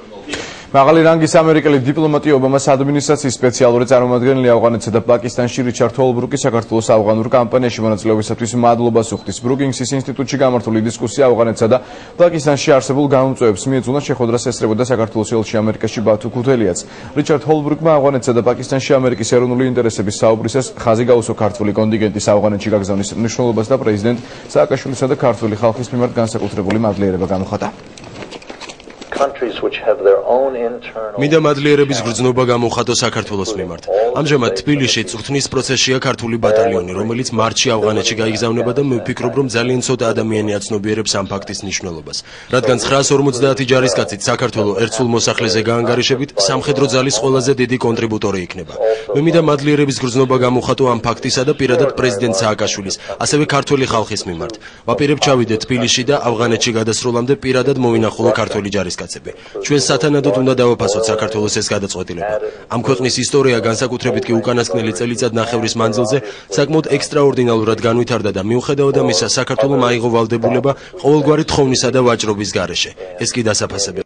მაღალი რანგის ამერიკელი დიპლომატი ობამას ადმინისტრაციის სპეციალური წარმომადგენელი ავღანეთსა და პაკისტანში რიჩარდ ჰოლბრუკი საქართველოს ავღანურ კამპანიაში მონაწილეობისათვის მადლობას უხდის. ბრუკინგსის ინსტიტუტში გამართული დისკუსია ავღანეთსა და პაკისტანში არსებულ გამოწვევებს მიეძღვნა შეხვედრას ესწრებოდა საქართველოს ელჩი ამერიკაში ბათუ ქუთელიაც. რიჩარდ ჰოლბრუკმა ავღანეთსა და პაკისტანში ამერიკის ეროვნული ინტერესების საუბრისას ხაზი გაუსვა ქართული კონტინგენტის ავღანეთში გაგზავნის მნიშვნელობას და პრეზიდენტ სააკაშვილისა და ქართული ხალხის მიმართ განსაკუთრებული მადლიერება გამოხატა. მინდა მადლიერების გრძნობა გამოხატო საქართველოს მიმართ. ამჟამად თბილისში წვრთნის პროცესშია ქართული ბატალიონი, რომელიც მარტში ავღანეთში გაიგზავნება და მე ვფიქრობ, რომ ძალიან ცოტა ადამიანი აცნობიერებს ამ ფაქტის მნიშვნელობას. რადგან 950 ჯარისკაცით საქართველოს ერთ სულ მოსახლეზე გაანგარიშებით სამხედრო ძალის ყველაზე დიდი კონტრიბუტორი იქნება. მე მინდა მადლიერების გრძნობა გამოხატო ამ ფაქტისა და პირადად პრეზიდენტ სააკაშვილის, ასევე ქართული ხალხის მიმართ. ვაპირებ ჩავიდე თბილისში და ავღანეთში გადასროლამდე პირადად მოვინახულო ქართული ჯარისკაცები. ჩვენ სათანადოდ უნდა დავაფასოთ საქართველოს ეს გადაწყვეტილება. ამ ქვეყნის ისტორია განსაკუთრებით კი უკანასკნელი წელიწად-ნახევრის მანძილზე საკმაოდ ექსტრაორდინალურად განვითარდა და მიუხედავად ამისა საქართველოს აიღო ვალდებულება ყოველგვარი თხოვნისა და ვაჭრობის გარეშე. ეს კი დასაფასებელი.